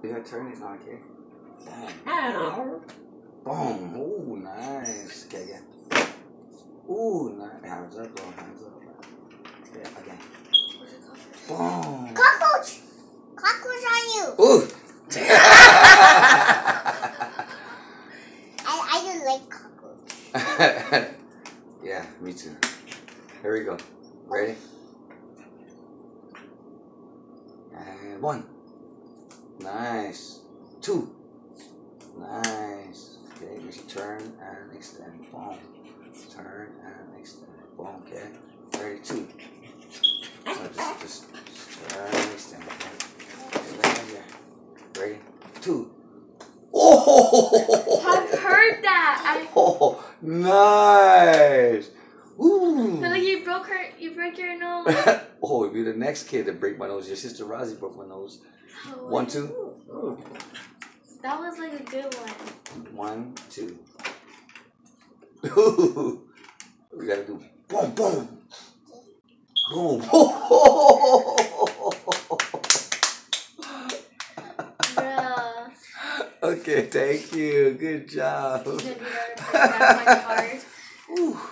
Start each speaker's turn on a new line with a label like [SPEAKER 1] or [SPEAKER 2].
[SPEAKER 1] You gotta turn it now, okay? Boom. Boom. Ooh, nice. Okay, again. Ooh, nice. Hands up, bro. Hands up. Okay, again. Boom.
[SPEAKER 2] Cockroach! Cockroach on you!
[SPEAKER 1] Ooh!
[SPEAKER 2] I don't like cockroach.
[SPEAKER 1] Yeah, me too. Here we go. Ready? And 1. Nice. 2. Nice. Okay, we should turn and extend. Boom. Turn and extend. Boom. Okay. Ready? 2. So just turn and extend. Okay. Ready? 2. Oh!
[SPEAKER 3] I've heard that.
[SPEAKER 1] Oh, nice. Ooh.
[SPEAKER 3] But like you broke your nose.
[SPEAKER 1] Oh, you'll be the next kid to break my nose. Your sister Rosie broke my nose.
[SPEAKER 3] Oh,
[SPEAKER 1] 1, 2.
[SPEAKER 3] Ooh. That was like a good one.
[SPEAKER 1] 1, 2. Ooh. We gotta do boom, boom, boom.
[SPEAKER 3] Bruh.
[SPEAKER 1] Okay, thank you. Good job.
[SPEAKER 3] He's gonna be there to play that much hard.
[SPEAKER 1] Ooh.